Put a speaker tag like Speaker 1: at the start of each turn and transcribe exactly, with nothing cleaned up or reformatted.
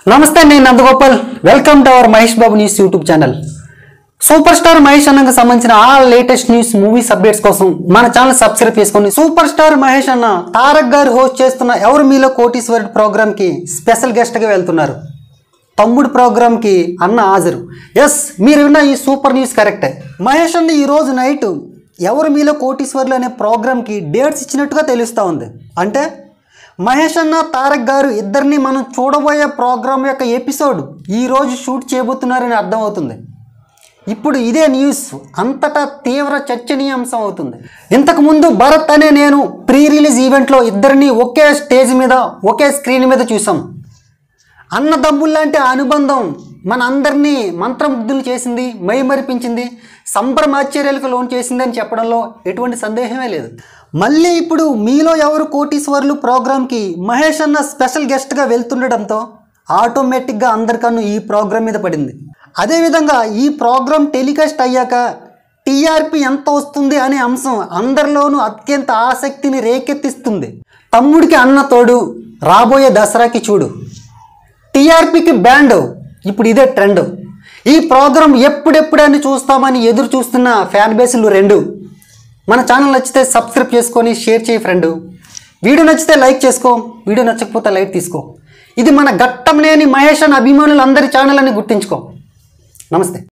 Speaker 1: నమస్తే, నేను Nandagopal. Welcome to our Mahesh Babu news YouTube channel. Super star Mahesh అన్నకు సంబంధించిన all latest news, movies updates కోసం మన ఛానల్ సబ్స్క్రైబ్ చేసుకోండి. సూపర్ స్టార్ మహేష్ అన్న తారక్ గారు హోస్ట్ చేస్తున్న ఎవరు మీలో కోటీశ్వరుడు ప్రోగ్రామ్ కి స్పెషల్ గెస్ట్ గా వెళ్తున్నారు. తమ్ముడు ప్రోగ్రామ్ కి అన్న హాజరు. ఎస్, మీరు విన్న ఈ సూపర్ న్యూస్ కరెక్టే. మహేష్ అన్న ఈ రోజు నైట్ ఎవరు మీలో కోటీశ్వరులు అనే ప్రోగ్రామ్ కి డేట్స్ ఇచ్చినట్టుగా తెలుస్తూ ఉంది. అంటే మహేష్ అన్న తారక్ గారు ఇద్దరిని మనం చూడబోయే ప్రోగ్రామ్ యొక్క ఎపిసోడ్ ఈరోజు షూట్ చేయబోతున్నారని అర్థమవుతుంది. ఇప్పుడు ఇదే న్యూస్ అంతటా తీవ్ర చర్చనీయాంశం అవుతుంది. ఇంతకుముందు భరత్ అనే నేను ప్రీ రిలీజ్ ఈవెంట్లో ఇద్దరిని ఒకే స్టేజ్ మీద ఒకే స్క్రీన్ మీద చూసాం. అన్నదమ్ముల్లాంటి అనుబంధం మన అందరినీ మంత్రముగ్ధులు చేసింది, మైమరిపించింది, సంభ్రమాశ్చర్యాలకు లోన్ చేసింది అని చెప్పడంలో ఎటువంటి సందేహమే లేదు. మళ్ళీ ఇప్పుడు మీలో ఎవరు కోటీశ్వర్లు ప్రోగ్రామ్కి మహేష్ అన్న స్పెషల్ గెస్ట్గా వెళ్తుండడంతో ఆటోమేటిక్గా అందరికన్నా ఈ ప్రోగ్రామ్ మీద పడింది. అదేవిధంగా ఈ ప్రోగ్రామ్ టెలికాస్ట్ అయ్యాక టీఆర్పీ ఎంత వస్తుంది అనే అంశం అందరిలోనూ అత్యంత ఆసక్తిని రేకెత్తిస్తుంది. తమ్ముడికి అన్న తోడు, రాబోయే దసరాకి చూడు, టీఆర్పీకి బ్యాండ్, ఇప్పుడు ఇదే ట్రెండ్. ఈ ప్రోగ్రాం ఎప్పుడెప్పుడని చూస్తామని ఎదురు చూస్తున్న ఫ్యాన్ బేస్లు రెండు. మన ఛానల్ నచ్చితే సబ్స్క్రైబ్ చేసుకొని షేర్ చేయి ఫ్రెండ్. వీడియో నచ్చితే లైక్ చేసుకో, వీడియో నచ్చకపోతే లైక్ తీసుకో. ఇది మన ఘట్టంలేని మహేష్ అన్న అభిమానులందరి ఛానల్ అని గుర్తుంచుకో. నమస్తే.